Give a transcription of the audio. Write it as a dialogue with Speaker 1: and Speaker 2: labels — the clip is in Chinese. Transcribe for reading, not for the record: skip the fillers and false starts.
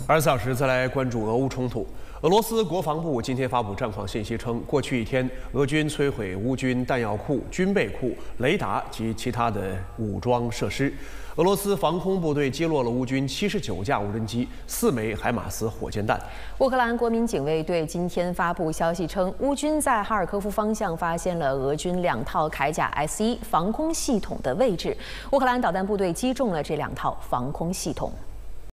Speaker 1: 24小时再来关注俄乌冲突。俄罗斯国防部今天发布战况信息称，过去一天，俄军摧毁乌军弹药库、军备库、雷达及其他的武装设施。俄罗斯防空部队击落了乌军79架无人机、4枚海马斯火箭弹。
Speaker 2: 乌克兰国民警卫队今天发布消息称，乌军在哈尔科夫方向发现了俄军2套铠甲 S1防空系统的位置。乌克兰导弹部队击中了这2套防空系统。